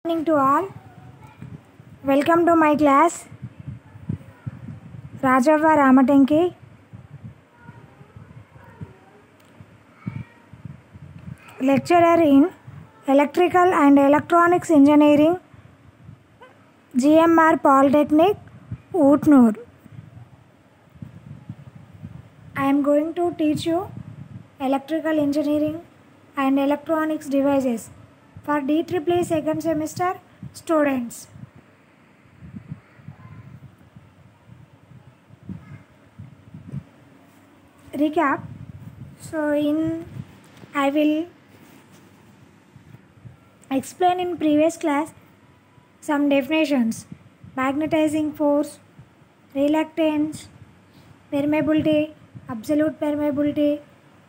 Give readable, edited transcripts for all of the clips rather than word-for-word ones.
Morning to all. Welcome to my class. Rajava Ramatenki. Lecturer in Electrical and Electronics Engineering, GMR Polytechnic, Utnur. I am going to teach you Electrical Engineering and Electronics Devices for DEEE second semester students. Recap. I will explain in previous class some definitions: magnetizing force, reluctance, permeability, absolute permeability.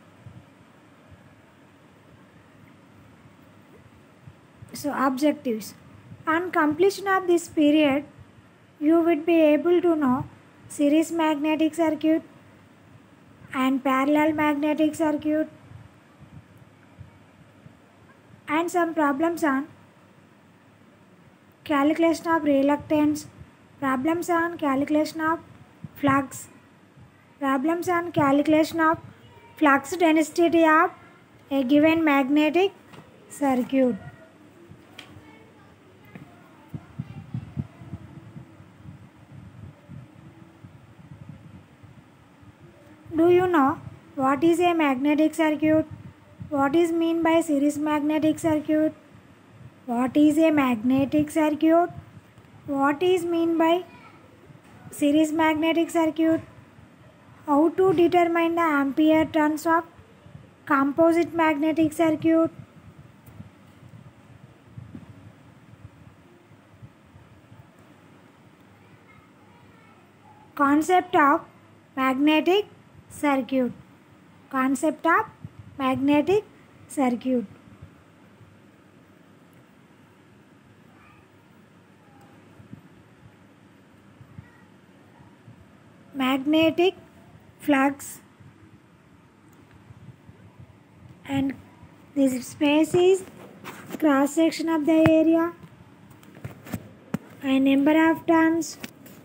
So objectives. On completion of this period, you would be able to know series magnetic circuit and parallel magnetic circuit and some problems on calculation of reluctance, problems on calculation of flux, problems on calculation of flux density of a given magnetic circuit. Do you know what is a magnetic circuit? What is mean by series magnetic circuit? What is a magnetic circuit? What is mean by series magnetic circuit? How to determine the ampere turns of composite magnetic circuit? Concept of magnetic circuit. Concept of magnetic circuit. Magnetic flux, and this space is cross section of the area and number of turns.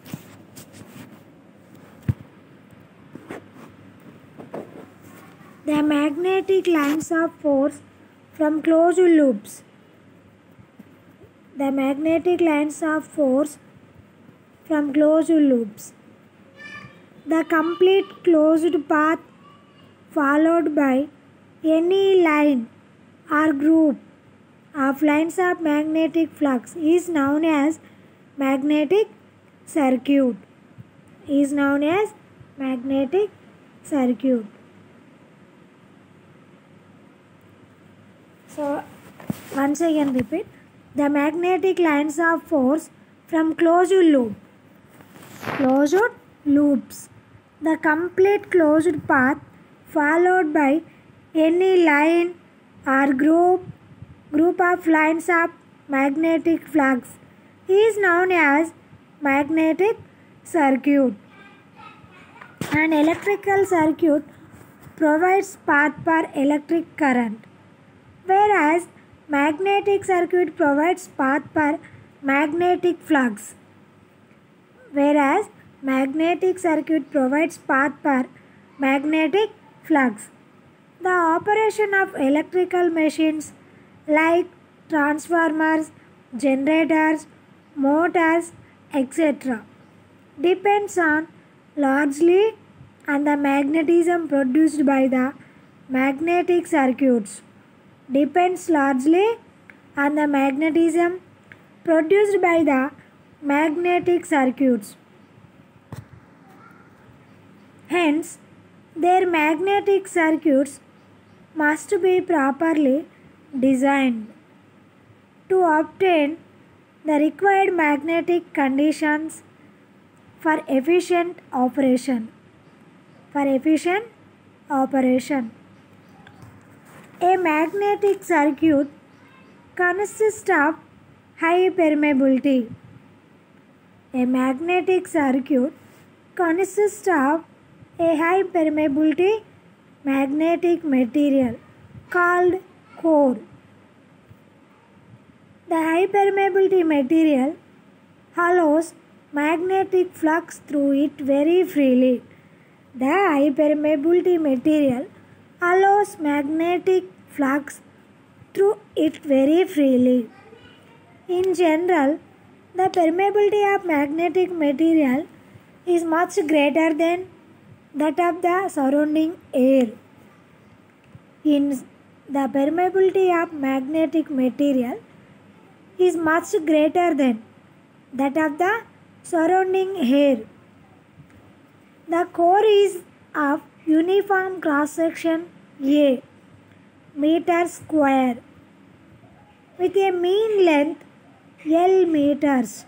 The magnetic lines of force from closed loops. The magnetic lines of force from closed loops. The complete closed path followed by any line or group of lines of magnetic flux is known as magnetic circuit. Is known as magnetic circuit. So, once again repeat. The magnetic lines of force from closed loop. Closed loops. The complete closed path followed by any line or group of lines of magnetic flux is known as magnetic circuit. An electrical circuit provides path for electric current, whereas magnetic circuit provides path for magnetic flux. Whereas magnetic circuit provides path for magnetic flux. The operation of electrical machines like transformers, generators, motors, etc. depends on largely on the magnetism produced by the magnetic circuits. Depends largely on the magnetism produced by the magnetic circuits. Hence, their magnetic circuits must be properly designed to obtain the required magnetic conditions for efficient operation. For efficient operation. A magnetic circuit consists of high permeability. A magnetic circuit consists of a high permeability magnetic material called core. The high permeability material allows magnetic flux through it very freely. The high permeability material allows magnetic flux through it very freely. In general, the permeability of magnetic material is much greater than that of the surrounding air. The permeability of magnetic material is much greater than that of the surrounding air. The core is of uniform cross section A meter square with a mean length L meters.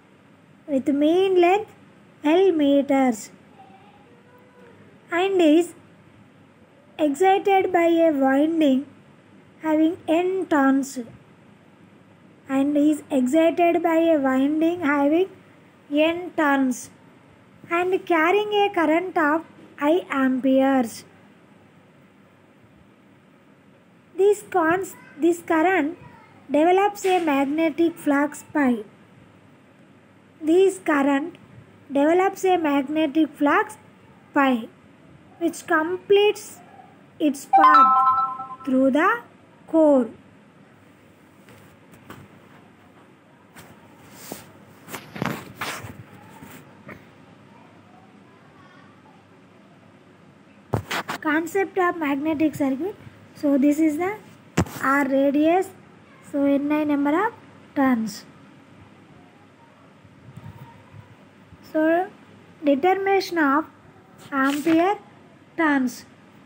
And is excited by a winding having N turns. And carrying a current of I amperes. This current develops a magnetic flux pi. Which completes its path through the core. Concept of magnetic circuit. So this is the R radius. So Ni number of turns. So determination of ampere turns.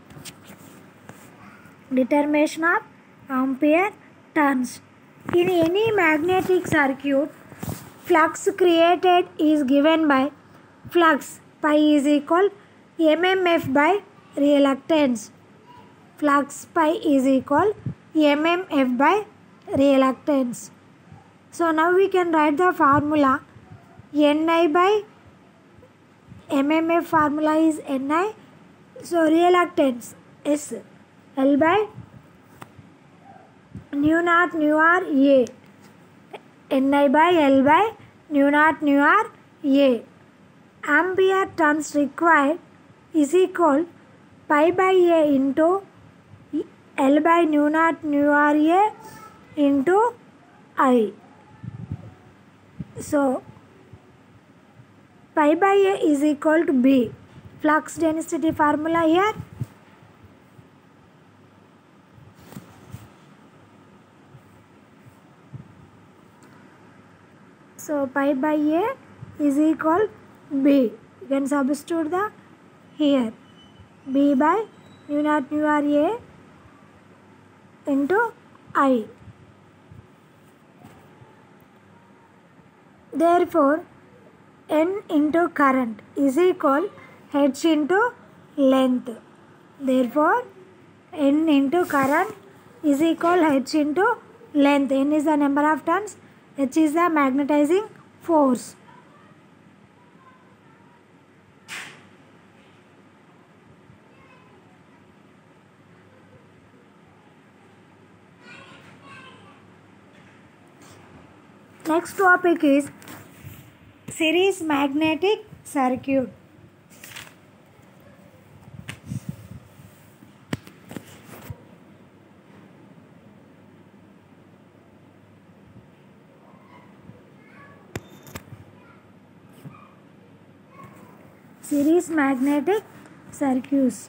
In any magnetic circuit, flux created is given by flux pi is equal mmf by reluctance. So now we can write the formula. Ni by mmf formula is Ni. So reluctance is L by nu naught nu r A. Ni by L by nu naught nu r A. Ampere turns required is equal pi by A into L by nu naught nu r A into I. So pi by A is equal to B. Flux density formula here. So pi by A is equal B. You can substitute the here. B by nu naught nu r A into I. Therefore, N into current is equal H into length. Therefore, N into current is equal H into length. N is the number of turns. H is the magnetizing force. Next topic is series magnetic circuit. Series magnetic circuits.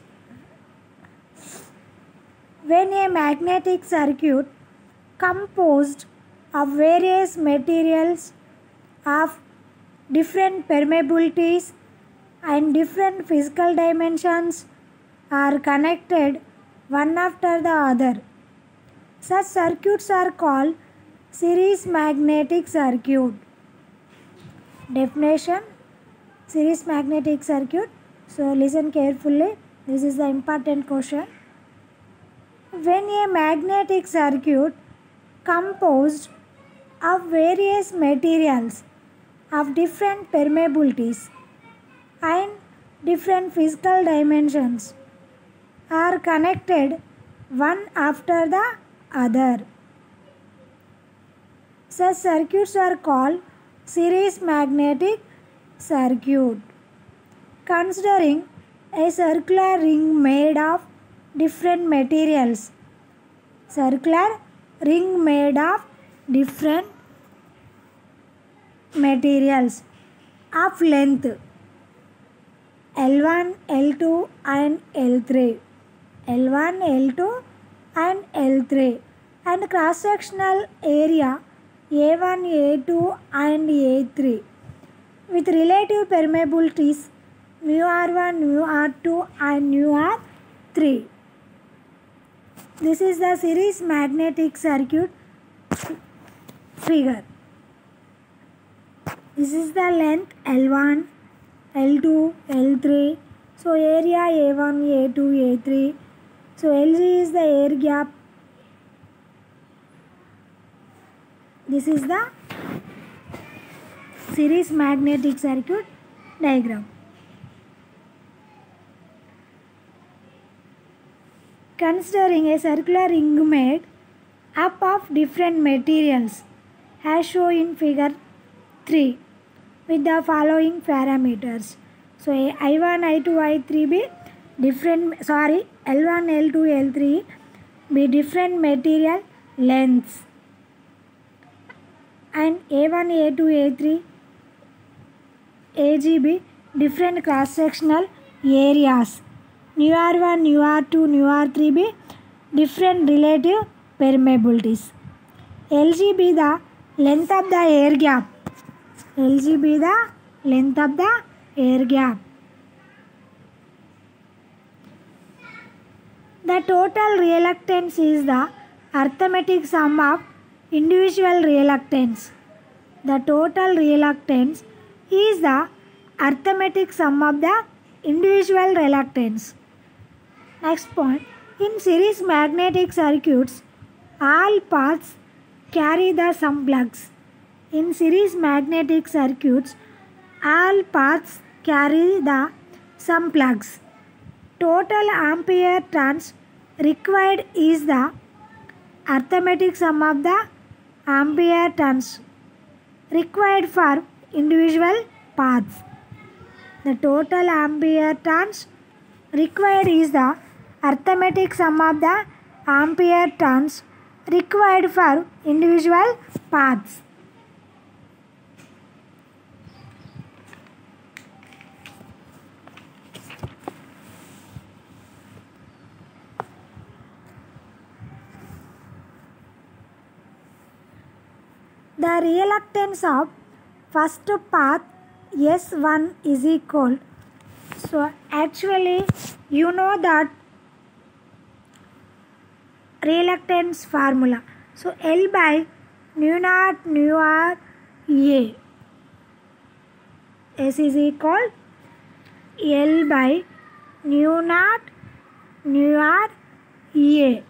When a magnetic circuit composed of various materials of different permeabilities and different physical dimensions are connected one after the other, such circuits are called series magnetic circuit. Definition: series magnetic circuit. So listen carefully, this is the important question. When a magnetic circuit composed of various materials of different permeabilities and different physical dimensions are connected one after the other, Such circuits are called series magnetic circuit. Considering a circular ring made of different materials. Circular ring made of different materials of length L1, L2 and L3. L1, L2 and L3 and cross-sectional area A1, A2 and A3 with relative permeabilities mu R1, mu R2 and mu R3. This is the series magnetic circuit figure. This is the length L1, L2, L3. So area A1, A2, A3. So Lg is the air gap. This is the series magnetic circuit diagram. Considering a circular ring made up of different materials as shown in figure 3 with the following parameters. So I1, I2, I3 be different, L1, L2, L3 be different material lengths and A1, A2, A3, AG be different cross-sectional areas. Nu R1, Nu R2, Nu R3 be different relative permeabilities. Lg be the length of the air gap. Lg be the length of the air gap. The total reluctance is the arithmetic sum of individual reluctance. The total reluctance is the arithmetic sum of the individual reluctance. Next point, in series magnetic circuits, all paths carry the sum plugs. In series magnetic circuits, all paths carry the sum plugs. Total ampere turns required is the arithmetic sum of the ampere turns required for individual paths. The total ampere turns required is the arithmetic sum of the ampere turns required for individual paths. The reluctance of first path S1 is equal. So actually you know that reluctance formula. So L by nu naught nu R A. S is equal L by nu naught nu R A.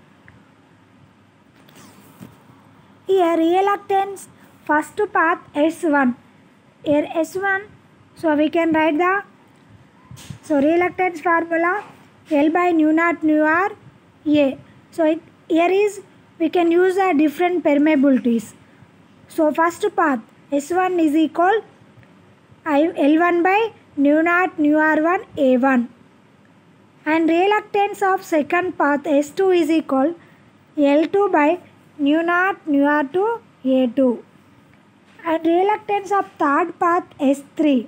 Here reluctance first path S1. Here S1, so we can write the reluctance formula L by nu naught nu R A. So here is we can use the different permeabilities. So first path S1 is equal L1 by nu naught nu R1 A1 and reluctance of second path S2 is equal L2 by nu naught nu R2 A2 and reluctance of third path S3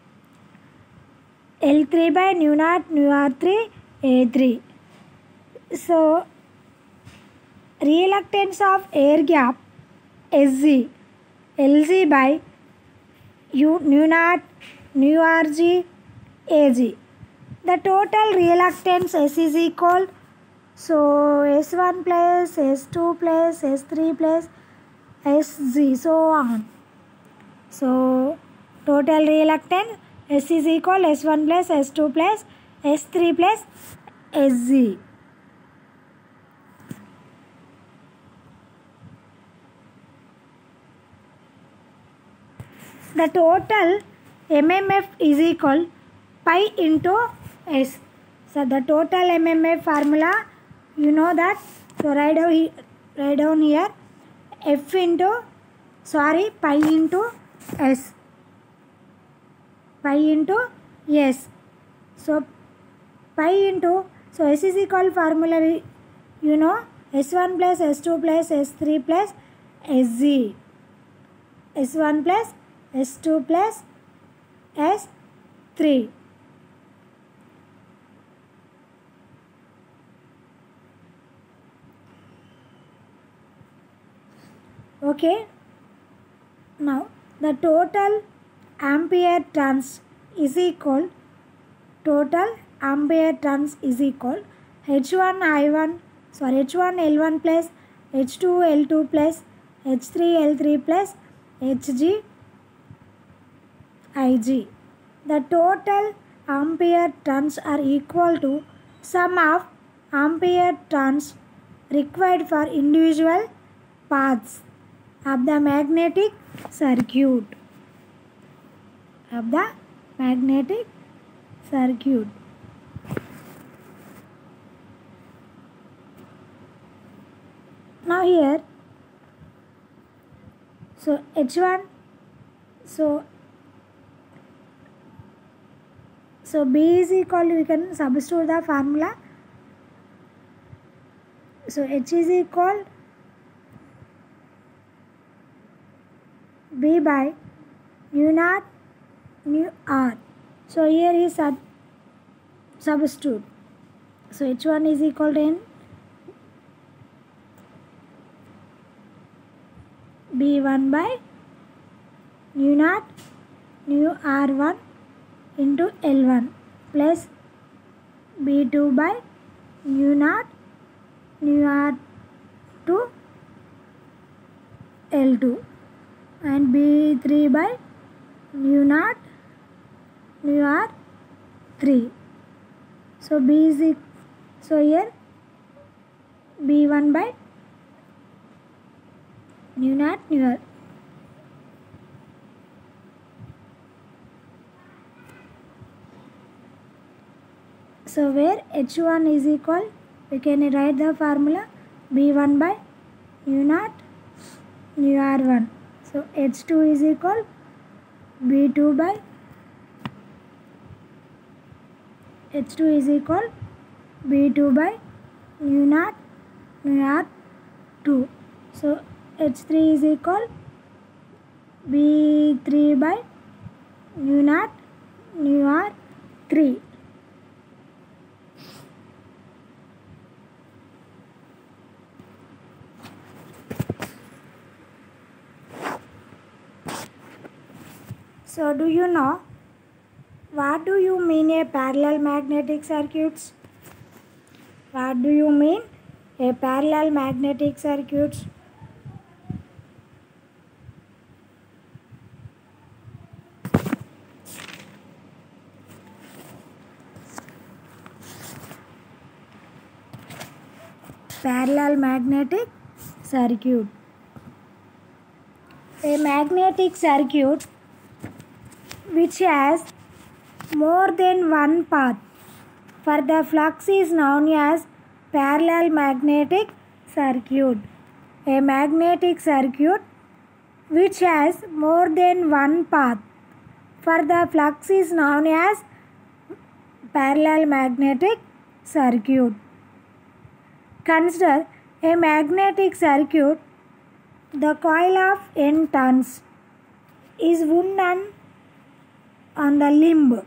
L3 by nu naught nu R3 A3. So reluctance of air gap SG LG by nu naught nu RG AG. The total reluctance S is equal, so S1 plus S2 plus S3 plus SG, so on. So total reluctance S is equal S1 plus S2 plus S3 plus SG. The total MMF is equal pi into S. So the total MMF formula, you know that. So write down here F into sorry, pi into s. Pi into s. So pi into, so s is equal formula, you know, s1 plus s2 plus s3 plus sg. s1 plus s2 plus s3. Okay. Now the total ampere turns is equal, total ampere turns is equal H1 I1, sorry, H1 L1 plus H2 L2 plus H3 L3 plus Hg Ig. The total ampere turns are equal to sum of ampere turns required for individual paths of the magnetic circuit. Of the magnetic circuit. Now here, so H1, so B is equal, we can substitute the formula. So H is equal B by mu naught mu R. So here is substitute. So H1 is equal to N B1 by mu naught mu R1 into L1 plus B2 by mu naught mu R2 L2 and B3 by mu naught mu R3. So B is equal, so here B1 by mu naught mu R. So where H1 is equal, we can write the formula B1 by mu naught mu R1. So H2 is equal B2 by H2 is equal B2 by mu naught mu R2. So H3 is equal B3 by mu naught mu R3. So do you know what do you mean a parallel magnetic circuits? What do you mean a parallel magnetic circuits? Parallel magnetic circuit. A magnetic circuit which has more than one path for the flux is known as parallel magnetic circuit. A magnetic circuit which has more than one path for the flux is known as parallel magnetic circuit. Consider a magnetic circuit. The coil of N turns is wound on the limb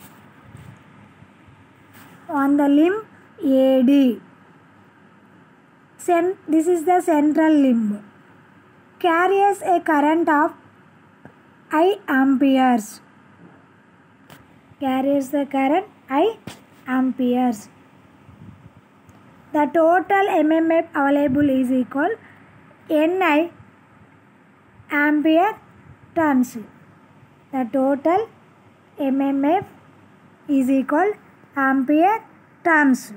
AD. This is the central limb. Carries a current of I amperes. Carries the current I amperes. The total MMF available is equal Ni ampere turns. The total MMF is equal ampere turns.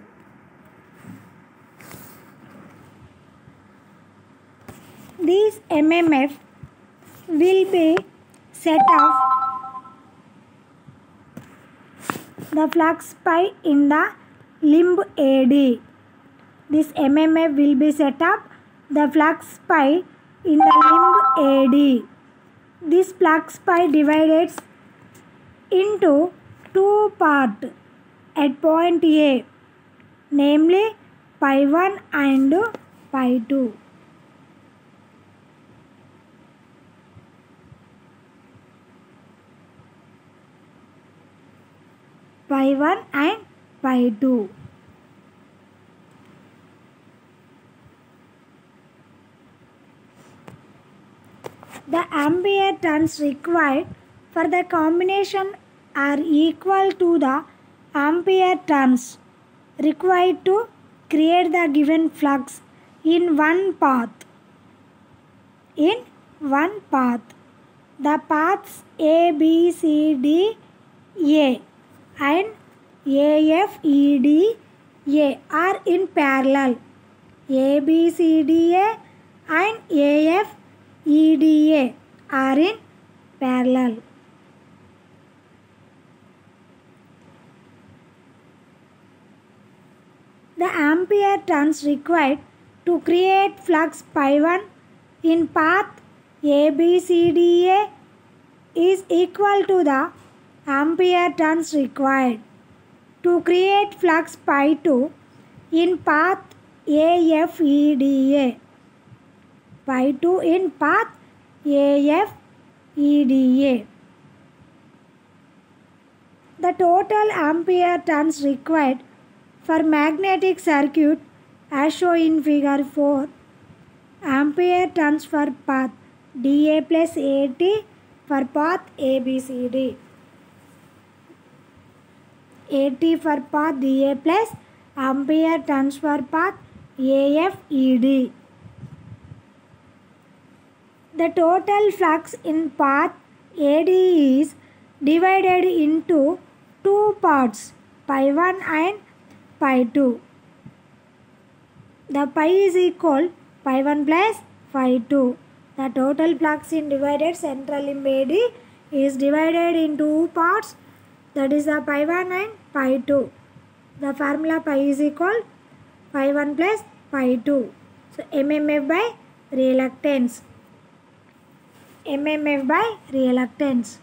These MMF will be set off the flux pi in the limb AD. This MMF will be set up the flux pi in the limb AD. This flux pi divides into two parts at point A, namely pi 1 and pi 2. Pi 1 and pi 2. The ampere turns required for the combination are equal to the ampere turns required to create the given flux in one path. The paths A, B, C, D, A and A, F, E, D, A are in parallel. A, B, C, D, A and A, F, E, D, A are in parallel. The ampere turns required to create flux pi 1 in path A, B, C, D, A is equal to the ampere turns required to create flux pi 2 in path A, F, E, D, A. Pi 2 in path A, F, E, D, A. The total ampere turns required for magnetic circuit as shown in figure 4. Ampere turns for path DA plus AT for path ABCD. AT for path DA plus ampere turns for path AFED. The total flux in path AD is divided into two parts, pi 1 and pi 2. The pi is equal pi 1 plus pi 2. The total flux in divided central limb AD is divided into two parts, that is the pi 1 and pi 2. The formula pi is equal pi 1 plus pi 2. So MMF by reluctance. MMF by reluctance.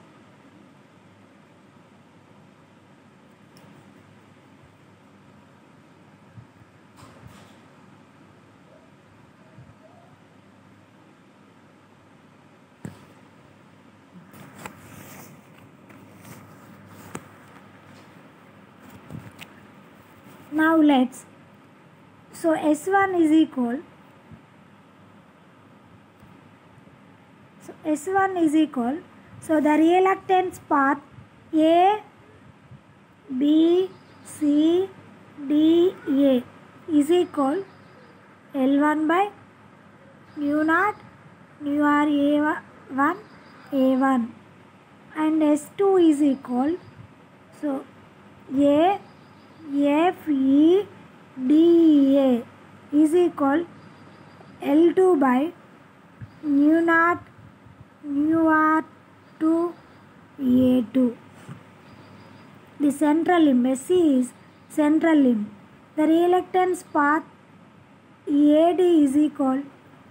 Now let's, so S1 is equal, so the reluctance path A, B, C, D, A is equal L1 by mu naught mu R A1 A1, and S2 is equal, so A F E D A is equal L2 by mu naught mu R 2 A2. The central limb SC is central limb. The reluctance path AD is equal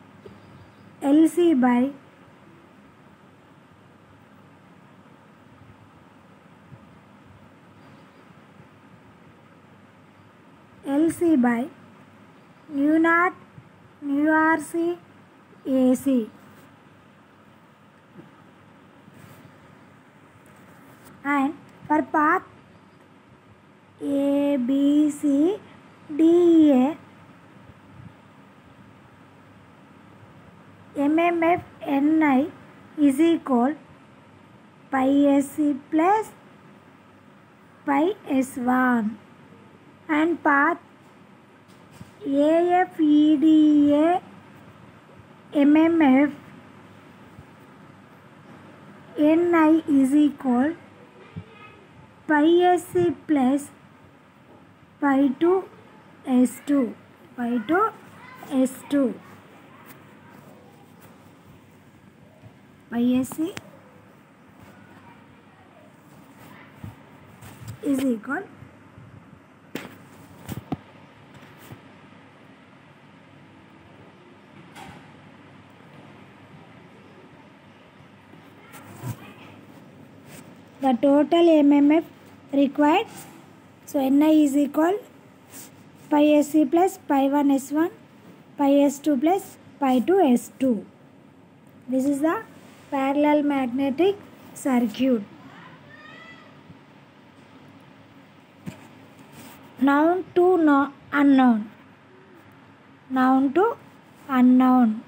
LC by mu naught mu RC AC, and for path A, B, C, D, A, MMF NI is equal pi SC plus pi S1, and path AFEDA MMF NI is equal pi SC plus pi 2 S2, pi 2 S2, pi SC is equal the total MMF required. So Ni is equal pi SC plus pi 1 S1 pi S2 plus pi 2 S2. This is the parallel magnetic circuit. Noun to unknown. Noun to unknown.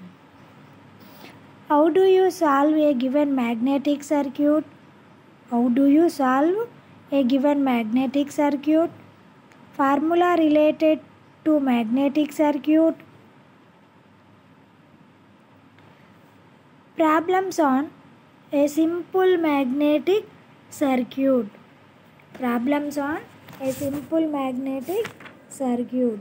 How do you solve a given magnetic circuit? How do you solve a given magnetic circuit? Formula related to magnetic circuit. Problems on a simple magnetic circuit. Problems on a simple magnetic circuit.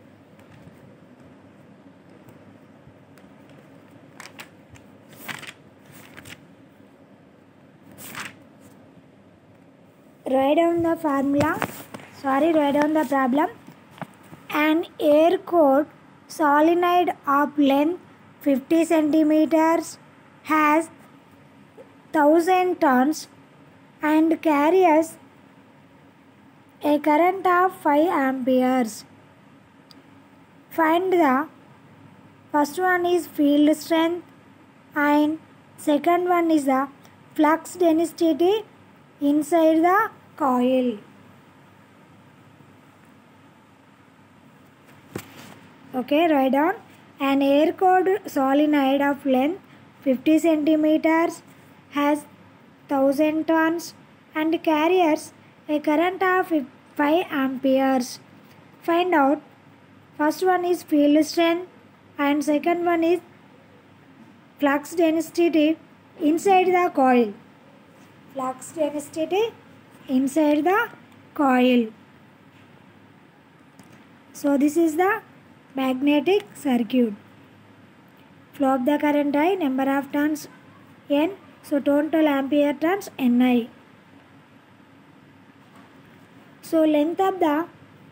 Write down the formula. Write down the problem. An air-cooled solenoid of length 50 centimeters has 1000 turns and carries a current of 5 amperes. Find the first one is field strength and second one is the flux density inside the coil. Okay, write down. An air-cooled solenoid of length 50 centimeters has 1000 turns and carries a current of 5 amperes. Find out. First one is field strength and second one is flux density inside the coil. Flux density inside the coil. So this is the magnetic circuit. Flow of the current I, number of turns N, so total ampere turns Ni. So length of the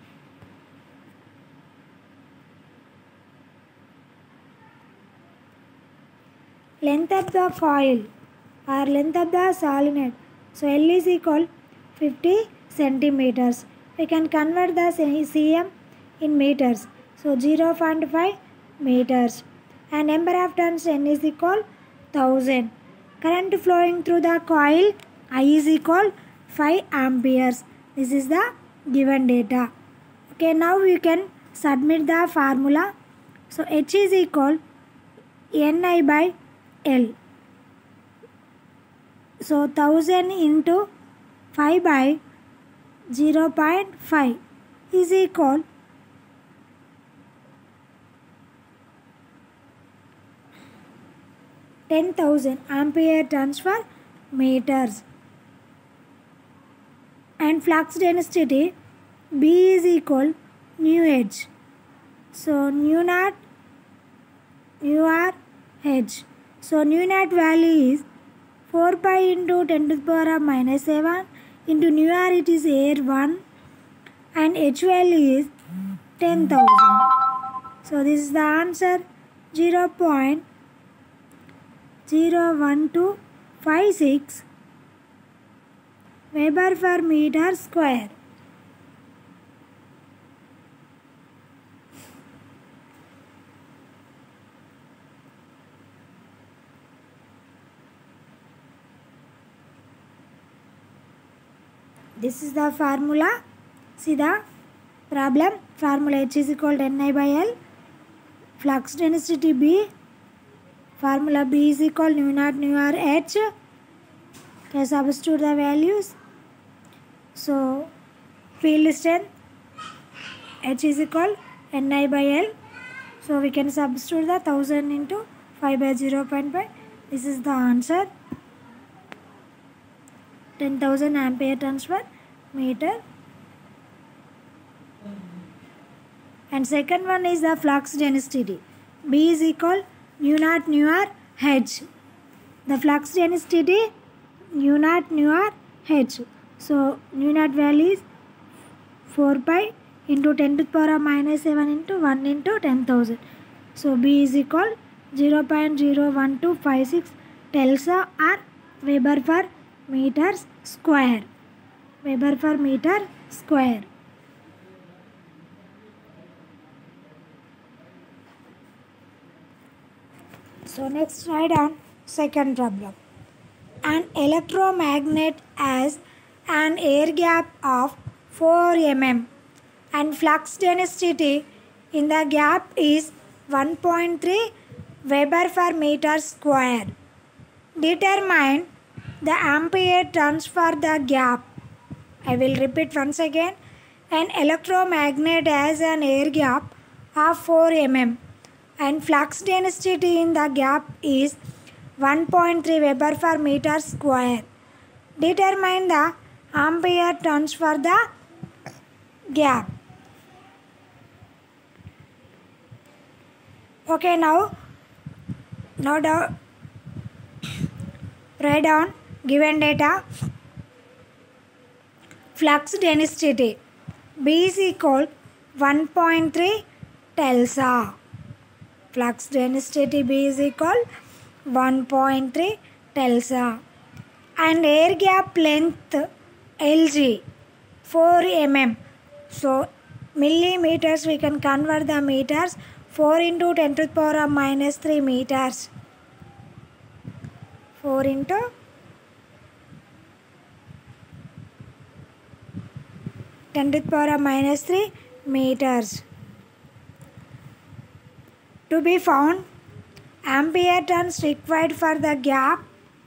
coil or length of the solenoid. So L is equal 50 centimeters. We can convert the cm in meters. So 0.5 meters. And number of turns N is equal 1000. Current flowing through the coil I is equal 5 amperes. This is the given data. Okay, now you can submit the formula. So H is equal Ni by L. So 1000 into 5 by 0.5 is equal 10,000 ampere turns per meters. And flux density B is equal nu H. So nu naught nu r H. So nu naught value is 4 pi into 10 to the power of minus 7 into nu r, it is air 1 and H value is 10,000. So this is the answer. 0.01256 Weber per meter square. This is the formula. See the problem. Formula H is equal to Ni by L. Flux density B. Formula B is equal nu naught nu r H. Okay, substitute the values. So field strength H is equal Ni by L. So we can substitute the 1000 into 5 by 0.5. This is the answer. 10,000 ampere turns per meter. And second one is the flux density. B is equal nu naught nu r H. The flux density nu naught nu r H. So nu naught value is 4 pi into 10 to the power of minus 7 into 1 into 10,000. So B is equal 0.01256 Tesla or Weber per meters square. Weber per meter square. So next write down second problem. An electromagnet has an air gap of 4 mm and flux density in the gap is 1.3 Weber per meter square. Determine the ampere turns for the gap. I will repeat once again. An electromagnet has an air gap of 4 mm and flux density in the gap is 1.3 Weber per meter square. Determine the ampere turns for the gap. Okay, now write down given data. Flux density B is equal 1.3 Tesla. Flux density B is equal 1.3 Tesla. And air gap length LG 4 mm. So millimeters we can convert the meters. 4 into 10 to the power of minus 3 meters. 4 into 10 to the power of minus 3 meters. To be found, ampere turns required for the gap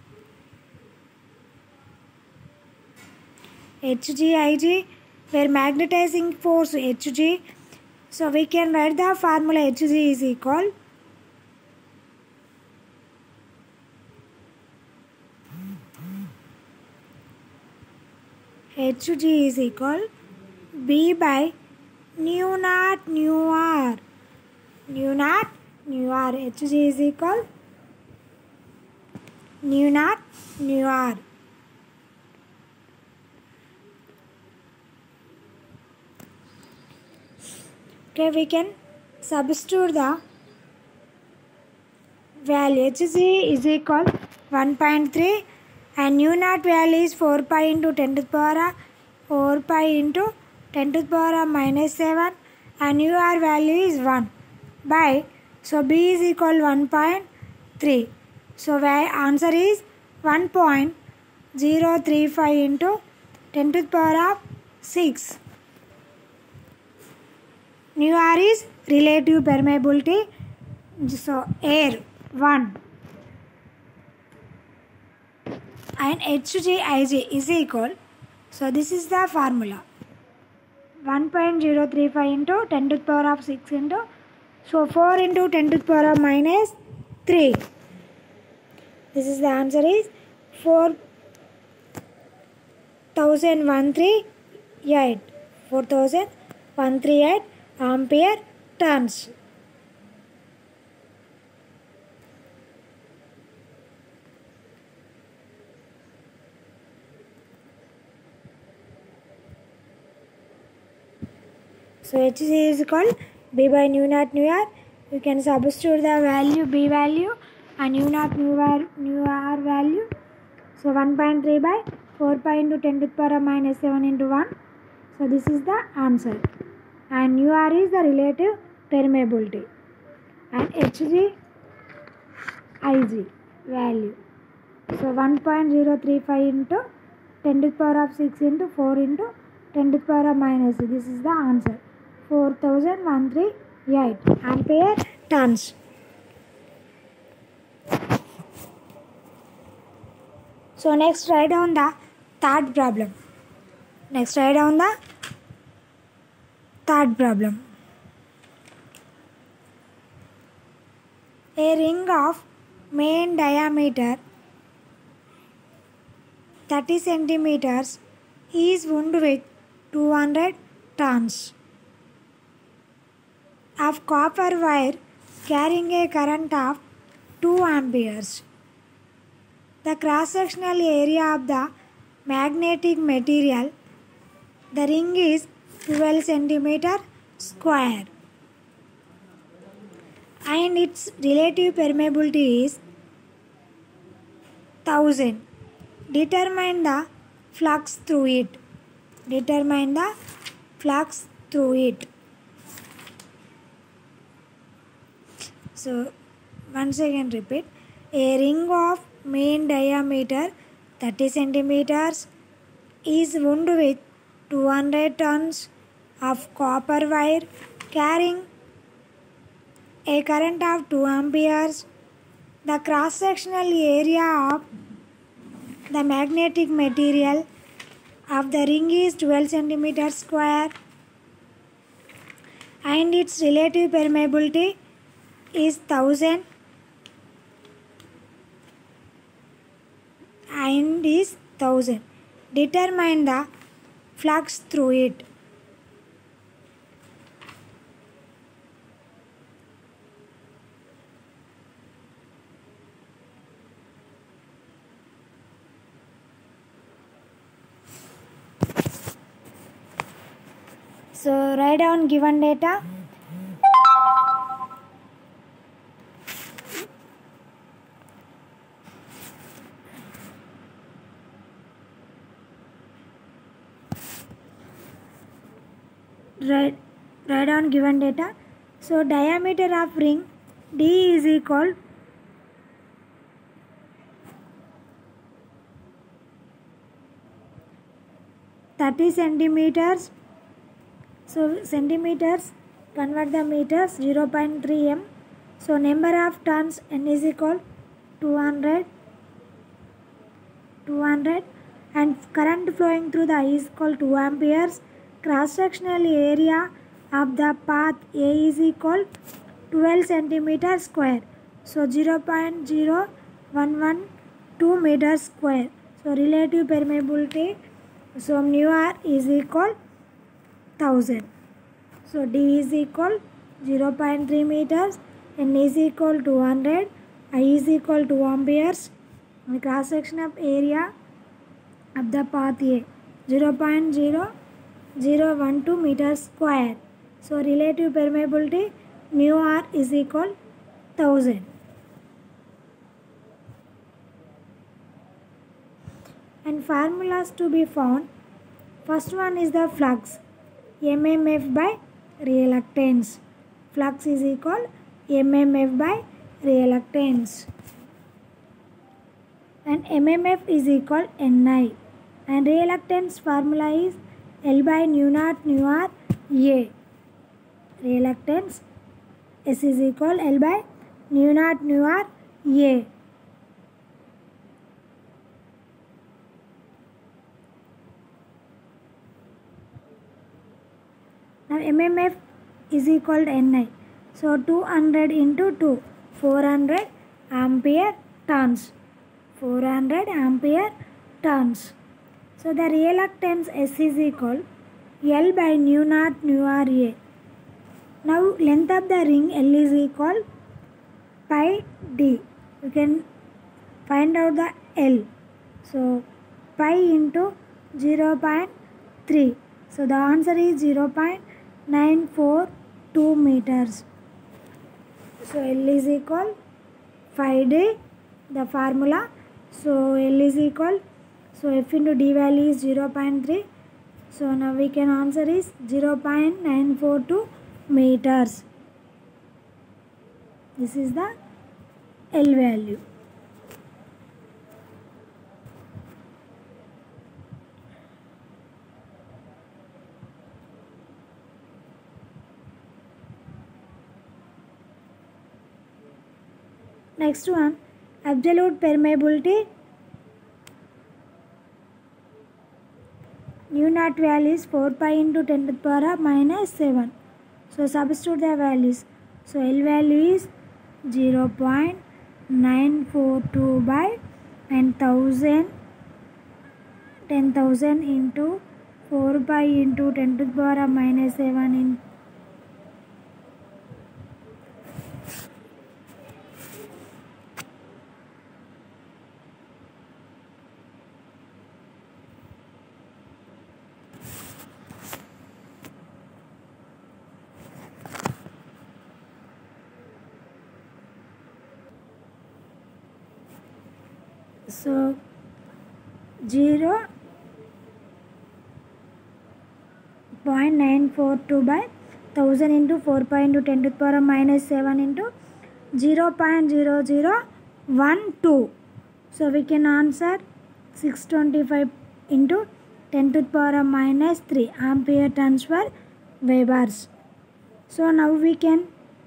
HgIg, where magnetizing force Hg. So we can write the formula Hg is equal B by nu naught nu r. Nu naught nu r. Hg is equal nu naught nu r. Okay, we can substitute the value. Hg is equal 1.3 and nu naught value is 4 pi into 10 to the power of 4 pi into 10 to the power of minus 7 and nu r value is 1 by, so B is equal 1.3. So answer is 1.035 into 10 to the power of 6. Nu r is relative permeability, so air 1 and HgIg is equal, so this is the formula 1.035 into 10 to the power of 6 into, so 4 into 10 to the power of minus 3. This is the answer is 4138 ampere turns. So Hg is equal B by nu naught nu r. You can substitute the value B value and nu naught nu r value. So 1.3 by 4 pi into 10 to the power of minus 7 into 1. So this is the answer. And nu r is the relative permeability. And Hg Ig value. So 1.035 into 10 to the power of 6 into 4 into 10 to the power of minus. This is the answer. 4138 ampere turns. So next write down the third problem. A ring of main diameter 30 centimeters is wound with 200 turns of copper wire carrying a current of 2 amperes. The cross-sectional area of the magnetic material, the ring is 12 centimeter square and its relative permeability is 1000. Determine the flux through it. Determine the flux through it. So once again repeat. A ring of mean diameter 30 centimeters is wound with 200 tons of copper wire carrying a current of 2 amperes. The cross-sectional area of the magnetic material of the ring is 12 centimeters square and its relative permeability is 1000 and is 1000. Determine the flux through it. So write down given data. Write down given data. So diameter of ring D is equal 30 centimeters. So centimeters, convert the meters, 0.3 m. So number of turns n is equal 200 and current flowing through the I is equal 2 amperes. Cross sectional area of the path A is equal 12 centimeters square. So 0.0112 meters square. So relative permeability, so mu r is equal 1000. So D is equal 0.3 meters, N is equal 200, I is equal 2 amperes. The cross section of area of the path A 0.0012 meters square. So relative permeability mu r is equal 1000. And formulas to be found. First one is the flux. MMF by reluctance. Flux is equal MMF by reluctance. And MMF is equal Ni. And reluctance formula is L by nu naught nu r A. Reluctance S is equal L by nu naught nu r A. Now MMF is equal to Ni. So 200 into 2, 400 ampere turns. 400 ampere turns. So the reluctance S is equal L by nu naught nu r A. Now length of the ring L is equal pi d. You can find out the L. So pi into 0.3. So the answer is 0.942 meters. So L is equal 5d, the formula. So L is equal, so F into D value is 0.3. So now we can answer is 0.942 meters. This is the L value. Next one, absolute permeability. Nu naught value is 4 pi into 10 to the power of minus 7. So substitute the values. So L value is 0.942 by 10,000 into 4 pi into 10 to the power of minus 7 in so 0.942 by 1000 into 4 pi into 10 to the power minus 7 into 0.0012. So we can answer 625 into 10 to the power minus 3 ampere turns per Webers. So now we can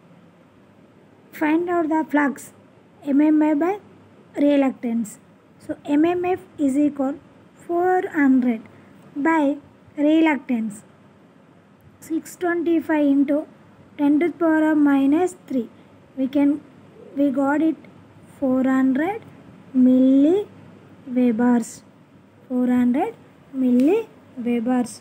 find out the flux mmf by reluctance. So mmf is equal 400 by reluctance 625 into 10 to the power minus 3. We got it 400 milliwebers. 400 milliwebers.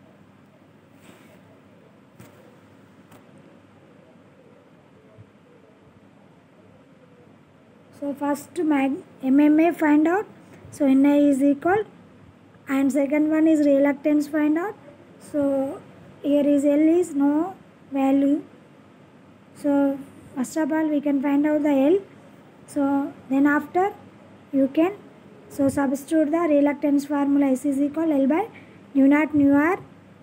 So first MMA find out. So Ni is equal, and second one is reluctance find out. So here is L is no value. So first of all we can find out the L. So then after you can substitute the reluctance formula. S is equal L by nu naught nu r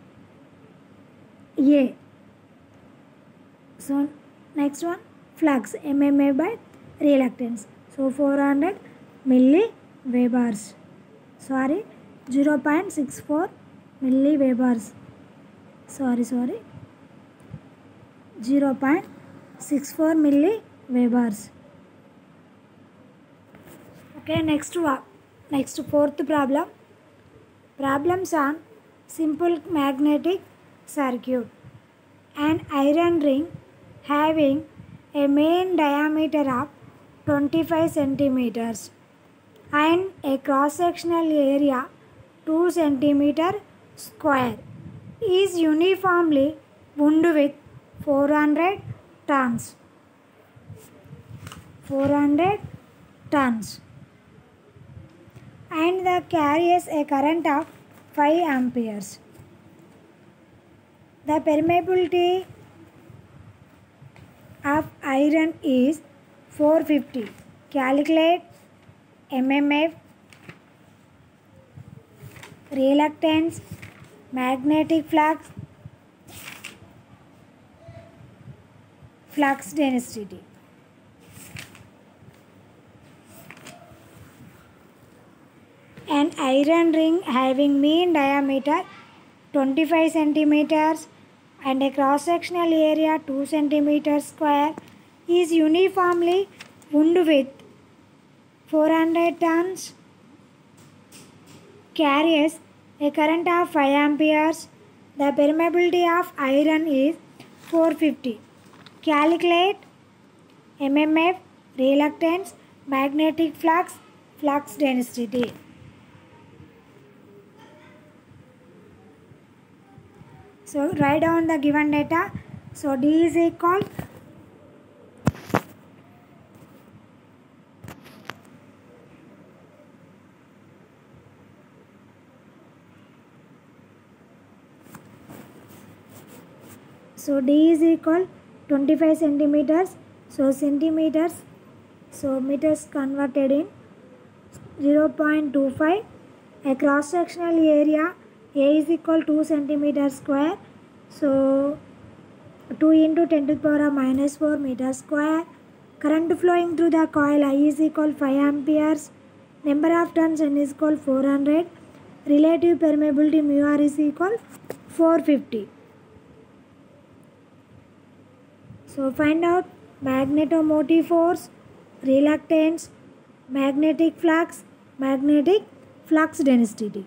A. So next one flux MMA by reluctance. So 400 milliwebers. Sorry, 0.64 milliwebers. Sorry. 0.64 milliwebers. Okay, next fourth problem. Problems on simple magnetic circuit. An iron ring having a main diameter of 25 centimeters and a cross-sectional area 2 centimeter square is uniformly wound with 400 tons. 400 tons and that carries a current of 5 amperes. The permeability of iron is 450. Calculate mmf, reluctance, magnetic flux, flux density. An iron ring having mean diameter 25 centimeters and a cross-sectional area 2 centimeters square is uniformly wound with 400 tons, carries a current of 5 amperes. The permeability of iron is 450. Calculate mmf, reluctance, magnetic flux, flux density. So write down the given data. So D is equal D is equal 25 centimeters. So centimeters. So meters converted in 0.25. A cross sectional area A is equal 2 centimeters square. So 2 into 10 to the power minus 4 meters square. Current flowing through the coil I is equal 5 amperes. Number of turns N is equal 400. Relative permeability mu R is equal 450. So find out magnetomotive force, reluctance, magnetic flux density.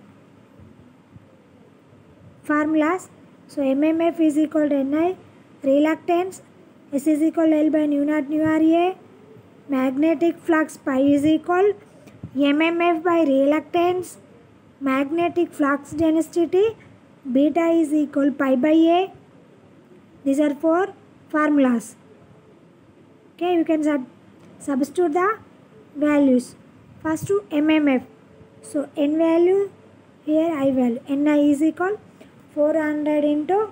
Formulas. So mmf is equal to Ni, reluctance S is equal to L by nu naught nu Ra, magnetic flux pi is equal mmf by reluctance, magnetic flux density beta is equal pi by A. These are 4 formulas. Okay, you can substitute the values. First to mmf. So n value here, I value. Ni is equal 400 into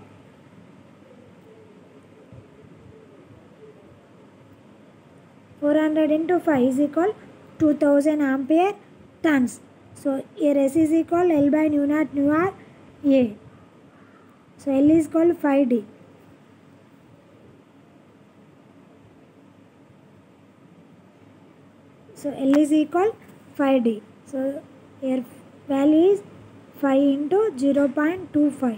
5 is equal 2000 ampere tons. So here S is equal L by nu naught nu r A. So L is called 5D. So L is equal 5D. So here value is 5 into 0.25.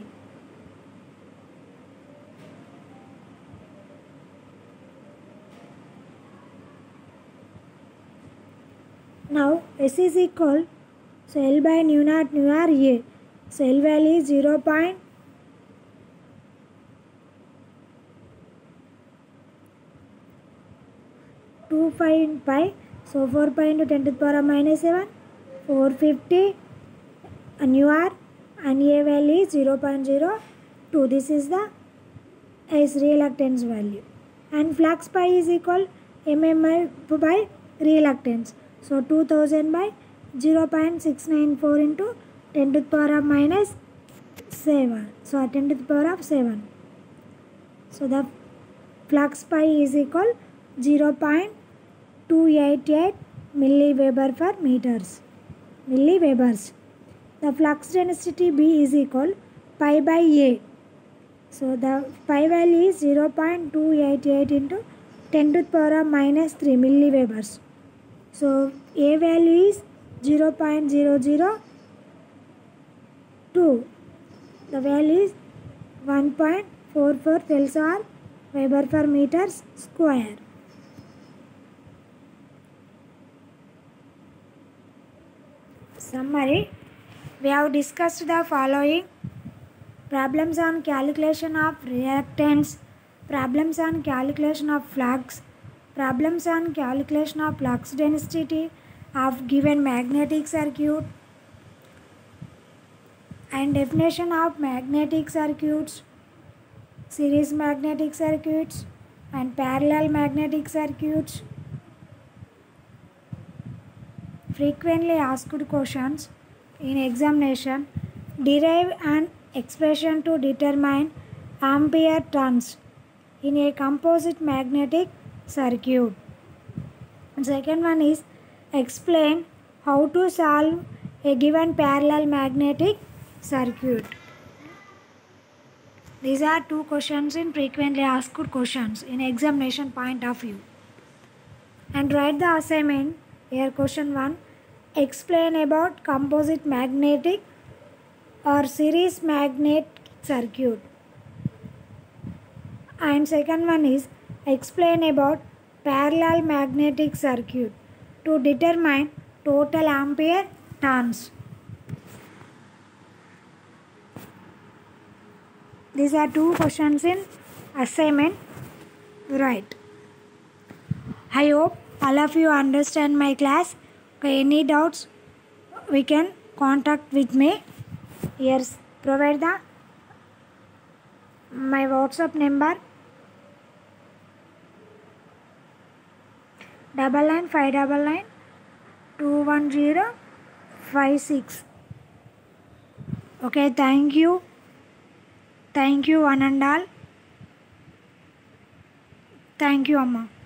Now S is equal, so L by nu naught nu r A. So L value is 0.25 in pi. So 4 pi into 10 to the power of minus 7, 450 nu r, and A value is 0.02. This is the S reluctance value. And flux pi is equal mm by reluctance. So 2000 by 0.694 into 10 to the power of minus 7. So 10 to the power of 7. So the flux pi is equal 0.288 milliweber per meters. Milliwebers. The flux density B is equal pi by A. So the pi value is 0.288 into 10 to the power of minus 3 milliwebers. So A value is 0.002. The value is 1.44 Telsa Weber per meters square. Summary. We have discussed the following: problems on calculation of reactance, problems on calculation of flux, problems on calculation of flux density of given magnetic circuit, and definition of magnetic circuits, series magnetic circuits and parallel magnetic circuits. Frequently asked questions in examination: derive an expression to determine ampere turns in a composite magnetic circuit. And second one is explain how to solve a given parallel magnetic circuit. These are two questions in frequently asked questions in examination point of view. And write the assignment. Here question 1. Explain about composite magnetic or series magnetic circuit. And second one is explain about parallel magnetic circuit to determine total ampere turns. These are two questions in assignment. Right. I hope all of you understand my class. Okay, any doubts, we can contact with me. Here provide the my WhatsApp number 995999210056. Okay, thank you. Thank you one and all. Thank you, Amma.